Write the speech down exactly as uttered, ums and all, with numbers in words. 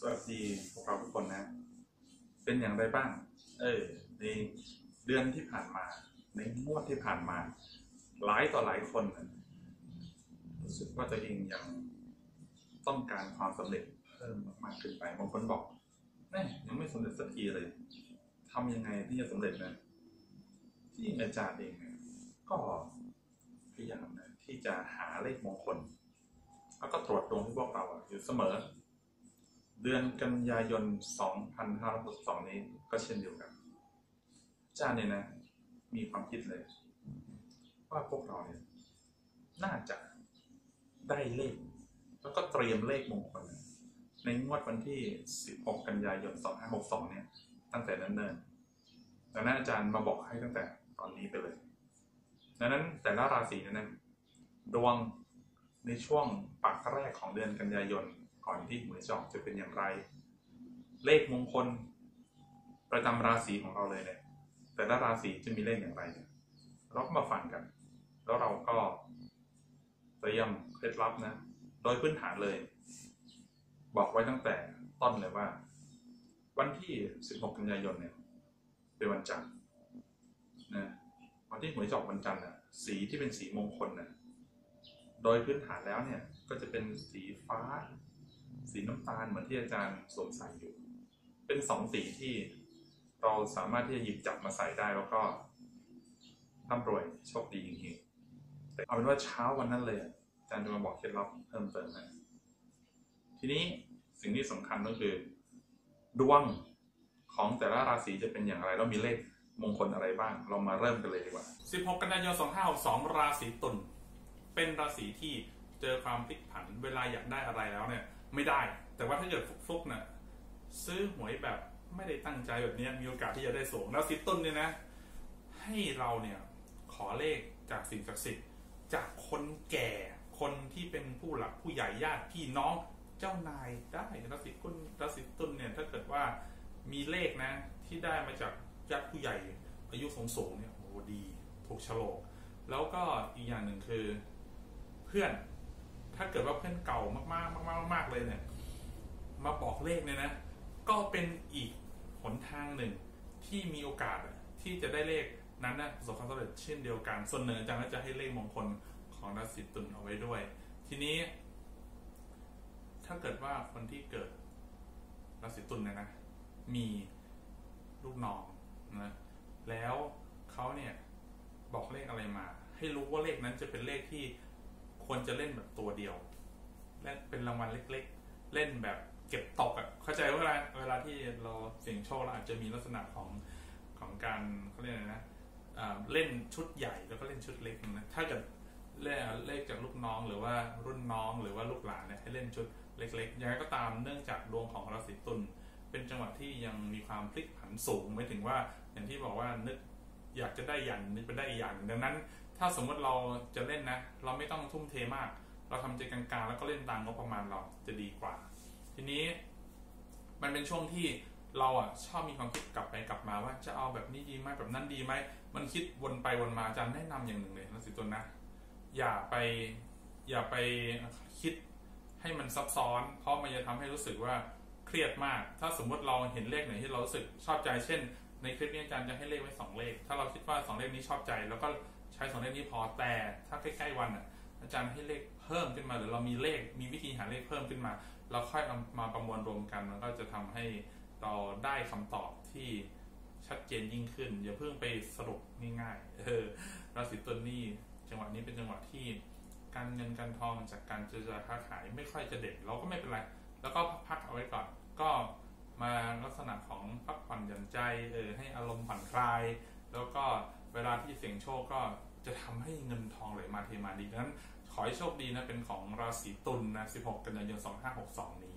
วัสดีพวกเราทุกคนนะเป็นอย่างไรบ้างเออในเดือนที่ผ่านมาในงวดที่ผ่านมาหลายต่อหลายคนรู้สึกว่าตัวเองยังต้องการความสำเร็จเพิ่มมากขึ้นไปบางคนบอกแม่ยังไม่สำเร็จสักทีเลยทำยังไงที่จะสำเร็จนะที่อาจารย์เองก็พยายามนะที่จะหาเลขมงคลแล้วก็ตรวจดวงให้พวกเราอยู่เสมอเดือนกันยายน สองพันห้าร้อยหกสิบสอง นี้ก็เช่นเดียวกันอาจารย์เนี่ยนะมีความคิดเลยว่าพวกเราเนี่ยน่าจะได้เลขแล้วก็เตรียมเลขมงคลในงวดวันที่สิบหกกันยายน สองพันห้าร้อยหกสิบสอง เนี่ยตั้งแต่นั้นเนิ่นดังนั้นอาจารย์มาบอกให้ตั้งแต่ตอนนี้ไปเลยดังนั้นแต่ละราศีนั้นดวงในช่วงปักแรกของเดือนกันยายนก่อนที่หวยจะออกจะเป็นอย่างไรเลขมงคลประจำราศีของเราเลยเนี่ยแต่ละราศีจะมีเลขอย่างไรเนี่ยเราก็มาฟังกันแล้วเราก็เตรียมเคล็ดลับนะโดยพื้นฐานเลยบอกไว้ตั้งแต่ต้นเลยว่าวันที่สิบหกกันยายนเนี่ยเป็นวันจันทร์นะวันที่หวยจะออกวันจันทร์น่ะสีที่เป็นสีมงคลน่ะโดยพื้นฐานแล้วเนี่ยก็จะเป็นสีฟ้าสีน้ำตาลเหมือนที่อาจารย์สวมใส่อยู่เป็นสองสีที่เราสามารถที่จะหยิบจับมาใส่ได้แล้วก็ร่ำรวยโชคดีจริงๆแต่เอาเป็นว่าเช้าวันนั้นเลยอาจารย์จะมาบอกเคล็ดลับเพิ่มเติมนะทีนี้สิ่งที่สำคัญก็คือดวงของแต่ละราศีจะเป็นอย่างไรแล้วมีเลขมงคลอะไรบ้างเรามาเริ่มกันเลยดีกว่าสิบหกกันยายน สองพันห้าร้อยหกสิบสอง ราศีตุลเป็นราศีที่เจอความพลิกผันเวลาอยากได้อะไรแล้วเนี่ยไม่ได้แต่ว่าถ้าเกิดฟุกๆเนี่ยซื้อหวยแบบไม่ได้ตั้งใจแบบนี้มีโอกาสที่จะได้สูงราศีตุลเนี่ยนะให้เราเนี่ยขอเลขจากสิ่งศักดิ์สิทธิ์จากคนแก่คนที่เป็นผู้หลักผู้ใหญ่ญาติพี่น้องเจ้านายได้ราศีตุลราศีตุลเนี่ยถ้าเกิดว่ามีเลขนะที่ได้มาจากญาติผู้ใหญ่อายุสูงๆเนี่ยโอ้ดีถูกโฉลกแล้วก็อีกอย่างหนึ่งคือเพื่อนถ้าเกิดว่าเพื่อนเก่ามากๆมากๆมากๆเลยเนี่ยมาบอกเลขเนี่ยนะก็เป็นอีกหนทางหนึ่งที่มีโอกาสที่จะได้เลขนั้นนะประสบความสำเร็จเช่นเดียวกันส่วนหนึ่งอาจารย์ก็จะให้เลขมงคลของราศีตุลเอาไว้ด้วยทีนี้ถ้าเกิดว่าคนที่เกิดราศีตุลเนี่ยนะมีลูกน้องนะแล้วเขาเนี่ยบอกเลขอะไรมาให้รู้ว่าเลขนั้นจะเป็นเลขที่ควรจะเล่นแบบตัวเดียวและเป็นรางวัลเล็กๆเล่นแบบเก็บตกอ่ะเข้าใจว่าเวลาเวลาที่เราเสี่ยงโชคเราอาจจะมีลักษณะของของการเขาเรียกอะไรนะเล่นชุดใหญ่แล้วก็เล่นชุดเล็กนะถ้าเกิดเลขเลขจากลูกน้องหรือว่ารุ่นน้องหรือว่าลูกหลานเนี่ยให้เล่นชุดเล็กๆยังไงก็ตามเนื่องจากดวงของราศีตุลเป็นจังหวะที่ยังมีความพลิกผันสูงไม่ถึงว่าอย่างที่บอกว่านึกอยากจะได้อย่างนึกไปได้อีกอย่างดังนั้นถ้าสมมติเราจะเล่นนะเราไม่ต้องทุ่มเทมากเราทำใจกลางๆแล้วก็เล่นตามงบประมาณเราจะดีกว่าทีนี้มันเป็นช่วงที่เราอ่ะชอบมีความคิดกลับไปกลับมาว่าจะเอาแบบนี้ดีไหมแบบนั้นดีไหมมันคิดวนไปวนมาอาจารย์แนะนำอย่างหนึ่งเลยราศีตุลนะอย่าไปอย่าไปคิดให้มันซับซ้อนเพราะมันจะทำให้รู้สึกว่าเครียดมากถ้าสมมติเราเห็นเลขไหนที่เรารู้สึกชอบใจเช่นในคลิปนี้อาจารย์จะให้เลขไว้สองเลขถ้าเราคิดว่าสองเลขนี้ชอบใจแล้วก็ใช้สองเลขนี้พอแต่ถ้าใกล้ๆวันอ่ะอาจารย์ให้เลขเพิ่มขึ้นมาหรือเรามีเลขมีวิธีหาเลขเพิ่มขึ้นมาเราค่อยเอามาประมวลรวมกันมันก็จะทำให้เราได้คำตอบที่ชัดเจนยิ่งขึ้นอย่าเพิ่งไปสรุปง่ายๆเออราศีตุลนี่จังหวะนี้เป็นจังหวะที่การเงินการทองจากการเจรจาค้าขายไม่ค่อยจะเด่นเราก็ไม่เป็นไรแล้วก็พักเอาไว้ก่อนก็มาลักษณะของพักผ่อนหย่อนใจเออให้อารมณ์ผ่อนคลายแล้วก็เวลาที่เสี่ยงโชคก็จะทำให้เงินทองไหลมาเทมาดีดังนั้นขอให้โชคดีนะเป็นของราศีตุลนะสิบหกกันยายน สองพันห้าร้อยหกสิบสอง นี้